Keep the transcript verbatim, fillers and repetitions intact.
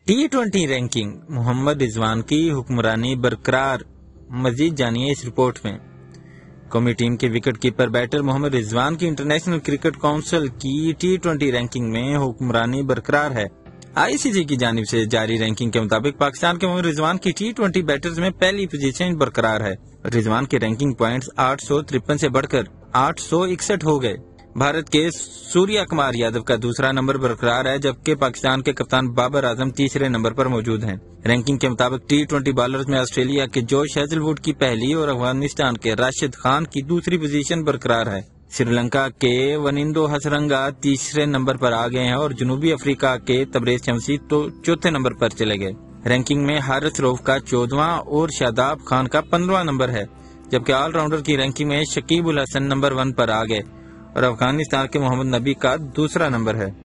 T twenty ranking, Mohammad Rizwan की हुक्मरानी बरकरार। मजीद जानिए इस रिपोर्ट में। कौमी टीम के wicket keeper batter Mohammad Rizwan की इंटरनेशनल क्रिकेट काउंसिल की टी ट्वेंटी रैंकिंग में हुक्मरानी बरकरार है। आईसीसी की जानिब से जारी रैंकिंग के मुताबिक पाकिस्तान के मोहम्मद रिजवान की टी ट्वेंटी बैटर्स में पहली पोजीशन बरकरार है। रिजवान के रैंकिंग पॉइंट्स आठ सौ तिरपन से बढ़कर आठ सौ इकसठ हो गए। भारत के सूर्या कुमार यादव का दूसरा नंबर बरकरार है, जबकि पाकिस्तान के कप्तान बाबर आजम तीसरे नंबर पर मौजूद हैं। रैंकिंग के मुताबिक टी ट्वेंटी बॉलर्स में ऑस्ट्रेलिया के जोश हेजलवुड की पहली और अफगानिस्तान के राशिद खान की दूसरी पोजीशन बरकरार है। श्रीलंका के वनिंदो हसरंगा तीसरे नंबर पर आ गए हैं और जनूबी अफ्रीका के तबरेज शमसी तो चौथे नंबर पर चले गए। रैंकिंग में हारिस रऊफ का चौदहवां और शादाब खान का पंद्रहवां नंबर है, जबकि ऑलराउंडर की रैंकिंग में शकीब उल हसन नंबर वन पर आ गए और अफगानिस्तान के मोहम्मद नबी का दूसरा नंबर है।